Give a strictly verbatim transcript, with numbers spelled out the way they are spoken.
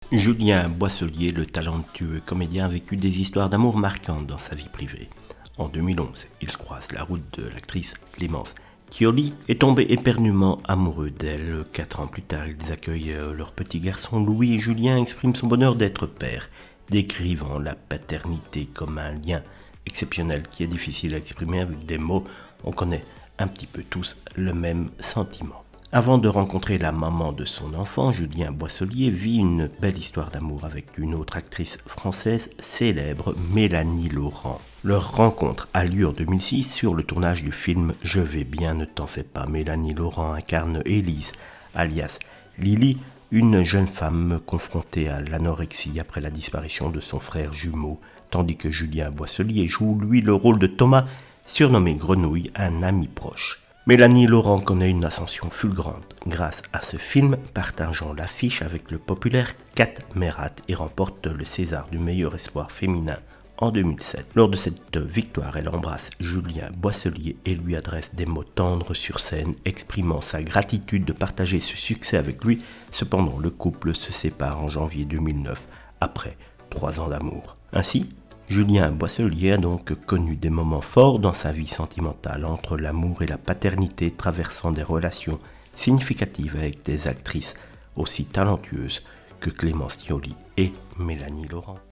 Julien Boisselier, le talentueux comédien, a vécu des histoires d'amour marquantes dans sa vie privée. En deux mille onze, il croise la route de l'actrice Clémence Thioli est tombé éperdument amoureux d'elle. Quatre ans plus tard, ils accueillent leur petit garçon Louis et Julien exprime son bonheur d'être père, décrivant la paternité comme un lien exceptionnel qui est difficile à exprimer avec des mots. On connaît un petit peu tous le même sentiment. Avant de rencontrer la maman de son enfant, Julien Boisselier vit une belle histoire d'amour avec une autre actrice française célèbre, Mélanie Laurent. Leur rencontre a lieu en deux mille six sur le tournage du film « Je vais bien, ne t'en fais pas ». Mélanie Laurent incarne Élise, alias Lily, une jeune femme confrontée à l'anorexie après la disparition de son frère jumeau, tandis que Julien Boisselier joue lui le rôle de Thomas, surnommé Grenouille, un ami proche. Mélanie Laurent connaît une ascension fulgurante grâce à ce film, partageant l'affiche avec le populaire Kat Merrat et remporte le César du meilleur espoir féminin en deux mille sept. Lors de cette victoire, elle embrasse Julien Boisselier et lui adresse des mots tendres sur scène, exprimant sa gratitude de partager ce succès avec lui. Cependant, le couple se sépare en janvier deux mille neuf, après trois ans d'amour. Ainsi, Julien Boisselier a donc connu des moments forts dans sa vie sentimentale entre l'amour et la paternité, traversant des relations significatives avec des actrices aussi talentueuses que Clémence Thioli et Mélanie Laurent.